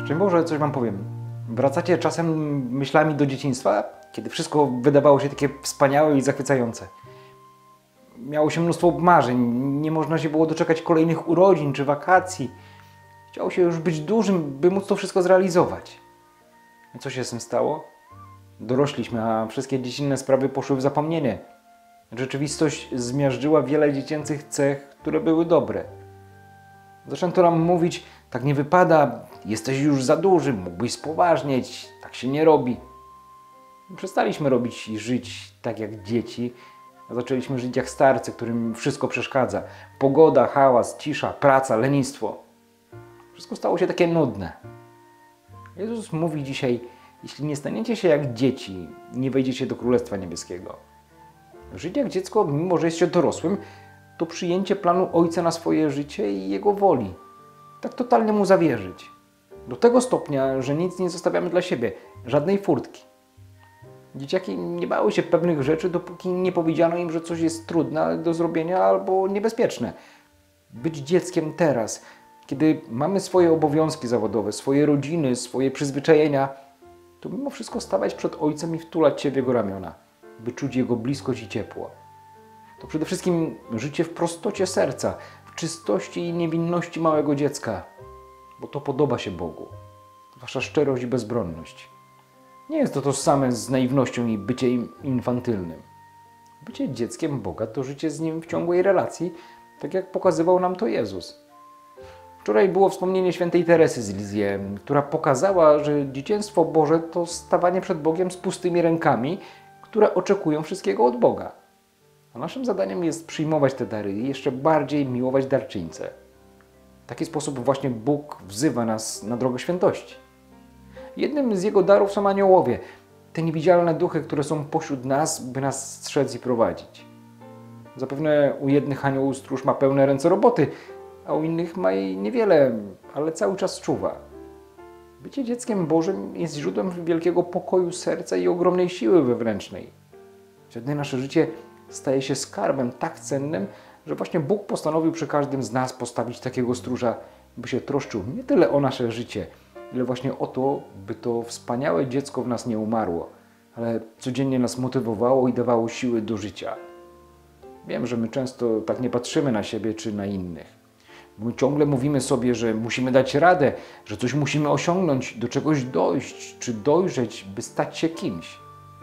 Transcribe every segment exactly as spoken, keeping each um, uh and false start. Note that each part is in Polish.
Szczęść Boże, coś wam powiem. Wracacie czasem myślami do dzieciństwa, kiedy wszystko wydawało się takie wspaniałe i zachwycające. Miało się mnóstwo marzeń, nie można się było doczekać kolejnych urodzin czy wakacji. Chciało się już być dużym, by móc to wszystko zrealizować. I co się z tym stało? Dorośliśmy, a wszystkie dziecinne sprawy poszły w zapomnienie. Rzeczywistość zmiażdżyła wiele dziecięcych cech, które były dobre. Zaczęto nam mówić, tak nie wypada, jesteś już za duży, mógłbyś spoważnieć, tak się nie robi. Przestaliśmy robić i żyć tak jak dzieci, a zaczęliśmy żyć jak starcy, którym wszystko przeszkadza. Pogoda, hałas, cisza, praca, lenistwo. Wszystko stało się takie nudne. Jezus mówi dzisiaj, jeśli nie staniecie się jak dzieci, nie wejdziecie do Królestwa Niebieskiego. Żyć jak dziecko, mimo że jest się dorosłym, to przyjęcie planu Ojca na swoje życie i Jego woli. Tak totalnie Mu zawierzyć. Do tego stopnia, że nic nie zostawiamy dla siebie, żadnej furtki. Dzieciaki nie bały się pewnych rzeczy, dopóki nie powiedziano im, że coś jest trudne do zrobienia albo niebezpieczne. Być dzieckiem teraz, kiedy mamy swoje obowiązki zawodowe, swoje rodziny, swoje przyzwyczajenia, to mimo wszystko stawać przed Ojcem i wtulać się w Jego ramiona, by czuć Jego bliskość i ciepło. To przede wszystkim życie w prostocie serca, w czystości i niewinności małego dziecka, bo to podoba się Bogu. Wasza szczerość i bezbronność. Nie jest to tożsame z naiwnością i byciem infantylnym. Bycie dzieckiem Boga to życie z Nim w ciągłej relacji, tak jak pokazywał nam to Jezus. Wczoraj było wspomnienie świętej Teresy z Lizję, która pokazała, że dzieciństwo Boże to stawanie przed Bogiem z pustymi rękami, które oczekują wszystkiego od Boga. A naszym zadaniem jest przyjmować te dary i jeszcze bardziej miłować darczyńcę. W taki sposób właśnie Bóg wzywa nas na drogę świętości. Jednym z Jego darów są aniołowie, te niewidzialne duchy, które są pośród nas, by nas strzec i prowadzić. Zapewne u jednych anioł stróż ma pełne ręce roboty, a u innych ma jej niewiele, ale cały czas czuwa. Bycie dzieckiem Bożym jest źródłem wielkiego pokoju serca i ogromnej siły wewnętrznej. Wtedy nasze życie staje się skarbem tak cennym, że właśnie Bóg postanowił przy każdym z nas postawić takiego stróża, by się troszczył nie tyle o nasze życie, ile właśnie o to, by to wspaniałe dziecko w nas nie umarło, ale codziennie nas motywowało i dawało siły do życia. Wiem, że my często tak nie patrzymy na siebie czy na innych. My ciągle mówimy sobie, że musimy dać radę, że coś musimy osiągnąć, do czegoś dojść czy dojrzeć, by stać się kimś.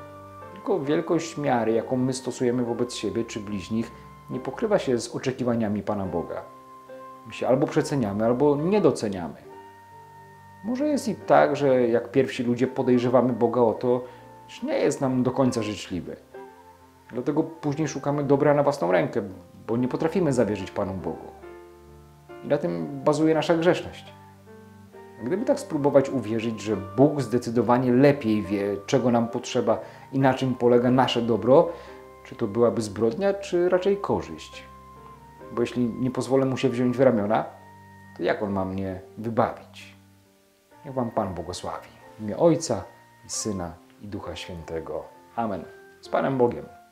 Tylko wielkość miary, jaką my stosujemy wobec siebie czy bliźnich, nie pokrywa się z oczekiwaniami Pana Boga. My się albo przeceniamy, albo nie doceniamy. Może jest i tak, że jak pierwsi ludzie podejrzewamy Boga o to, że nie jest nam do końca życzliwy. Dlatego później szukamy dobra na własną rękę, bo nie potrafimy zawierzyć Panu Bogu. I na tym bazuje nasza grzeszność. Gdyby tak spróbować uwierzyć, że Bóg zdecydowanie lepiej wie, czego nam potrzeba i na czym polega nasze dobro, czy to byłaby zbrodnia, czy raczej korzyść? Bo jeśli nie pozwolę Mu się wziąć w ramiona, to jak On ma mnie wybawić? Niech Wam Pan błogosławi. W imię Ojca i Syna i Ducha Świętego. Amen. Z Panem Bogiem.